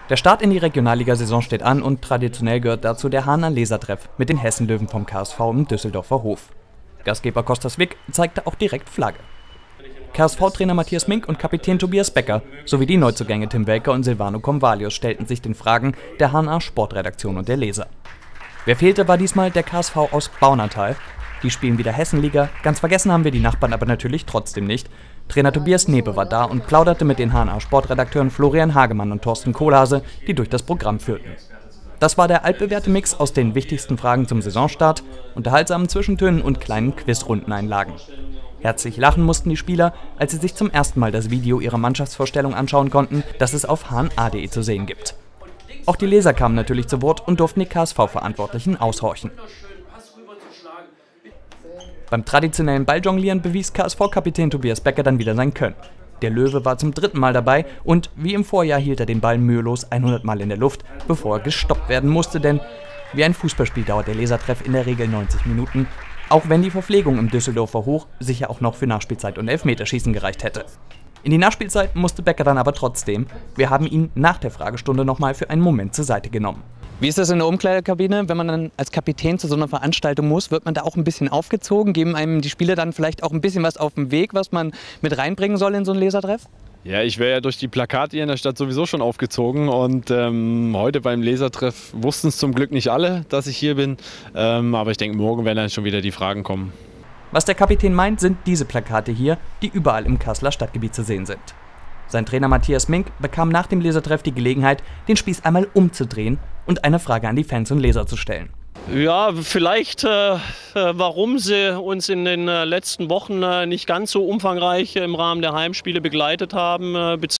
Der Start in die Regionalligasaison steht an und traditionell gehört dazu der Hahner Lesertreff mit den Hessenlöwen vom KSV im Düsseldorfer Hof. Gastgeber Kostas Wick zeigte auch direkt Flagge. KSV-Trainer Matthias Mink und Kapitän Tobias Becker sowie die Neuzugänge Tim Welker und Silvano Convalius stellten sich den Fragen der Hahner Sportredaktion und der Leser. Wer fehlte, war diesmal der KSV aus Baunatal. Die spielen wieder Hessenliga, ganz vergessen haben wir die Nachbarn aber natürlich trotzdem nicht. Trainer Tobias Nepe war da und plauderte mit den HNA Sportredakteuren Florian Hagemann und Thorsten Kohlhase, die durch das Programm führten. Das war der altbewährte Mix aus den wichtigsten Fragen zum Saisonstart, unterhaltsamen Zwischentönen und kleinen Quizrundeneinlagen. Herzlich lachen mussten die Spieler, als sie sich zum ersten Mal das Video ihrer Mannschaftsvorstellung anschauen konnten, das es auf hna.de zu sehen gibt. Auch die Leser kamen natürlich zu Wort und durften die KSV-Verantwortlichen aushorchen. Beim traditionellen Balljonglieren bewies KSV-Kapitän Tobias Becker dann wieder sein Können. Der Löwe war zum 3. Mal dabei und wie im Vorjahr hielt er den Ball mühelos 100 Mal in der Luft, bevor er gestoppt werden musste, denn wie ein Fußballspiel dauert der Lesertreff in der Regel 90 Minuten, auch wenn die Verpflegung im Düsseldorfer Hoch sicher auch noch für Nachspielzeit und Elfmeterschießen gereicht hätte. In die Nachspielzeit musste Becker dann aber trotzdem. Wir haben ihn nach der Fragestunde nochmal für einen Moment zur Seite genommen. Wie ist das in der Umkleidekabine, wenn man dann als Kapitän zu so einer Veranstaltung muss? Wird man da auch ein bisschen aufgezogen? Geben einem die Spieler dann vielleicht auch ein bisschen was auf den Weg, was man mit reinbringen soll in so einen Lesertreff? Ja, ich wäre ja durch die Plakate hier in der Stadt sowieso schon aufgezogen und heute beim Lesertreff wussten es zum Glück nicht alle, dass ich hier bin, aber ich denke, morgen werden dann schon wieder die Fragen kommen. Was der Kapitän meint, sind diese Plakate hier, die überall im Kasseler Stadtgebiet zu sehen sind. Sein Trainer Matthias Mink bekam nach dem Lesertreff die Gelegenheit, den Spieß einmal umzudrehen und eine Frage an die Fans und Leser zu stellen. Ja, vielleicht warum sie uns in den letzten Wochen nicht ganz so umfangreich im Rahmen der Heimspiele begleitet haben,